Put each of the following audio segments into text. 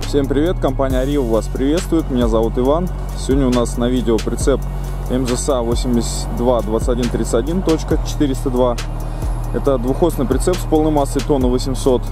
Всем привет, компания Arriva вас приветствует, меня зовут Иван. Сегодня у нас на видео прицеп МЗСА 822131.402. Это двухосный прицеп с полной массой тонны 800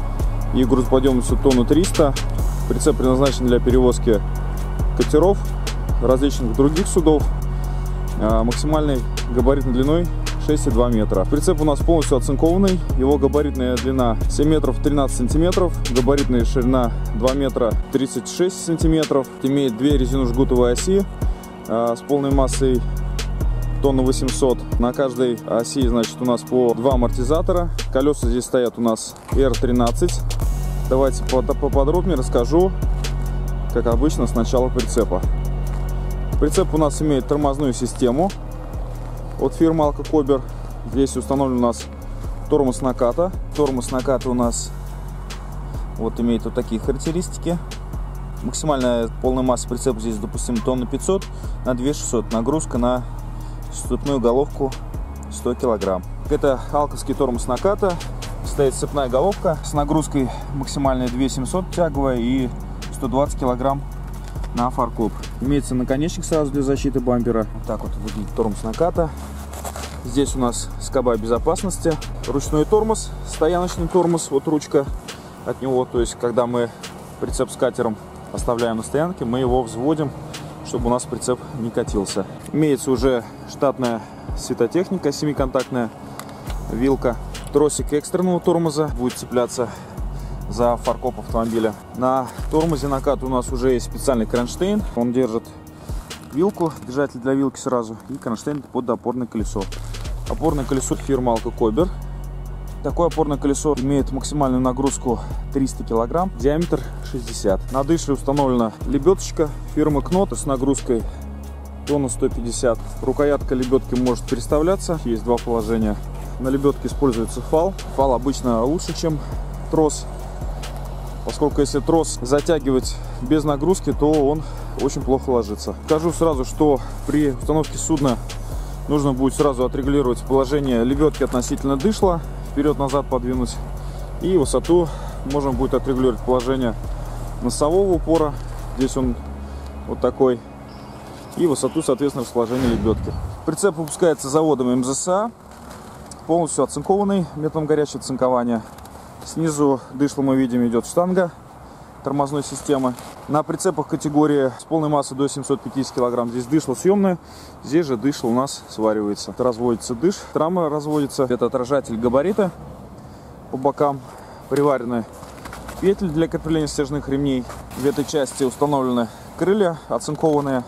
и грузоподъемностью тонну 300. Прицеп предназначен для перевозки катеров, различных других судов, максимальной габаритной длиной 6,2 метра. Прицеп у нас полностью оцинкованный, его габаритная длина 7 метров 13 сантиметров, габаритная ширина 2 метра 36 сантиметров, имеет две резиножгутовые оси с полной массой тонны 800. На каждой оси, значит, у нас по 2 амортизатора. Колеса здесь стоят у нас R13. Давайте поподробнее расскажу, как обычно, с начала прицепа. Прицеп у нас имеет тормозную систему от фирмы Alcocobber. Здесь установлен у нас тормоз наката. Тормоз наката у нас вот имеет вот такие характеристики. Максимальная полная масса прицепа здесь допустим тонна 500 на 2600. Нагрузка на сцепную головку 100 килограмм. Это алковский тормоз наката. Стоит сцепная головка с нагрузкой максимальной 2700 тяговая и 120 килограмм на фаркоп. Имеется наконечник сразу для защиты бампера. Вот так вот выглядит тормоз наката. Здесь у нас скоба безопасности, ручной тормоз, стояночный тормоз, вот ручка от него. То есть, когда мы прицеп с катером оставляем на стоянке, мы его взводим, чтобы у нас прицеп не катился. Имеется уже штатная светотехника, 7-контактная вилка. Тросик экстренного тормоза будет цепляться за фаркоп автомобиля. На тормозе наката у нас уже есть специальный кронштейн. Он держит вилку, держатель для вилки сразу, и кронштейн под опорное колесо. Опорное колесо фирмы Alcocobber. Такое опорное колесо имеет максимальную нагрузку 300 килограмм, диаметр 60. На дышле установлена лебедочка фирмы Knot с нагрузкой тонну 150. Рукоятка лебедки может переставляться, есть два положения. На лебедке используется фал. Фал обычно лучше, чем трос, поскольку если трос затягивать без нагрузки, то он очень плохо ложится. Скажу сразу, что при установке судна нужно будет сразу отрегулировать положение лебедки относительно дышла, вперед-назад подвинуть, и высоту можно будет отрегулировать положение носового упора, здесь он вот такой, и высоту, соответственно, расположения лебедки. Прицеп выпускается заводом МЗСА, полностью оцинкованный методом горячего цинкования. Снизу дышло мы видим идет штанга тормозной системы. На прицепах категории с полной массой до 750 килограмм здесь дышло съемное, здесь же дышло у нас сваривается. Разводится дыш, рама разводится. Это отражатель габарита по бокам, приварены петли для крепления стяжных ремней. В этой части установлены крылья оцинкованные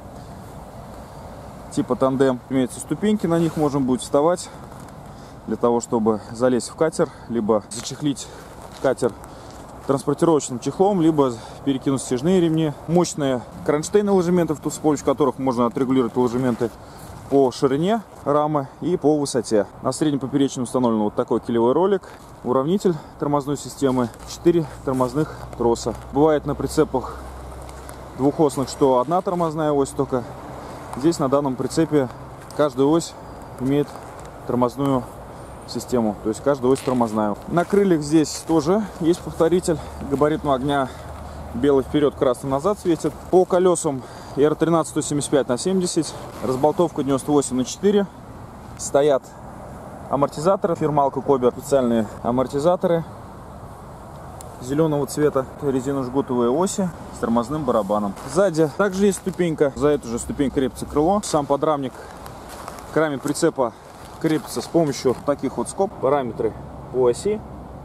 типа тандем. Имеются ступеньки, на них можно будет вставать для того, чтобы залезть в катер, либо зачехлить катер транспортировочным чехлом, либо перекинуть стяжные ремни. Мощные кронштейны ложементов, с помощью которых можно отрегулировать ложементы по ширине рамы и по высоте. На среднем поперечном установлен вот такой килевой ролик, уравнитель тормозной системы, 4 тормозных троса. Бывает на прицепах двухосных, что одна тормозная ось только. Здесь на данном прицепе каждая ось имеет тормозную систему, то есть каждая ось тормозная. На крыльях здесь тоже есть повторитель габаритного огня, белый вперед, красный назад светит. По колесам R13 175 на 70, разболтовка 98 на 4. Стоят амортизаторы фирмы Alcocobber, специальные амортизаторы зеленого цвета, резиножгутовые оси с тормозным барабаном. Сзади также есть ступенька, за эту же ступень крепится крыло. Сам подрамник к раме прицепа крепится с помощью таких вот скоб. Параметры по оси.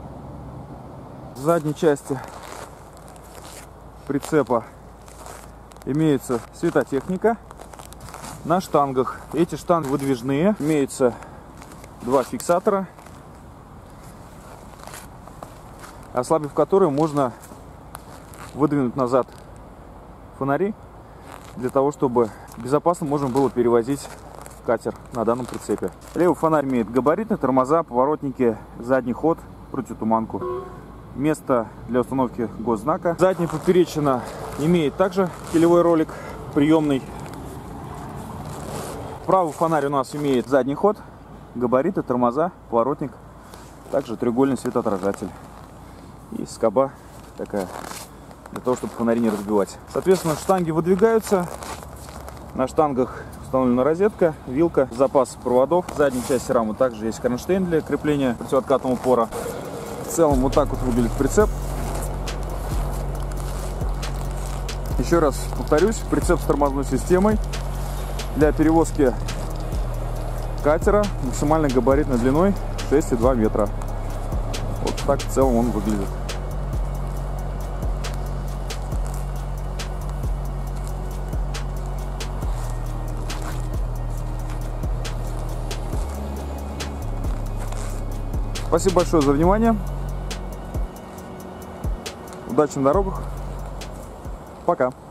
В задней части прицепа имеется светотехника на штангах. Эти штанги выдвижные. Имеются два фиксатора, ослабив которые можно выдвинуть назад фонари, для того, чтобы безопасно можно было перевозить катер на данном прицепе. Левый фонарь имеет габаритные тормоза, поворотники, задний ход, противотуманку. Место для установки госзнака. Задняя поперечина имеет также килевой ролик приемный. Правый фонарь у нас имеет задний ход, габариты, тормоза, поворотник, также треугольный светоотражатель и скоба такая для того, чтобы фонари не разбивать. Соответственно, штанги выдвигаются. На штангах установлена розетка, вилка, запас проводов. В задней части рамы также есть кронштейн для крепления противооткатного упора. В целом вот так вот выглядит прицеп. Еще раз повторюсь, прицеп с тормозной системой для перевозки катера максимальной габаритной длиной 6,2 метра. Вот так в целом он выглядит. Спасибо большое за внимание. Удачи на дорогах. Пока.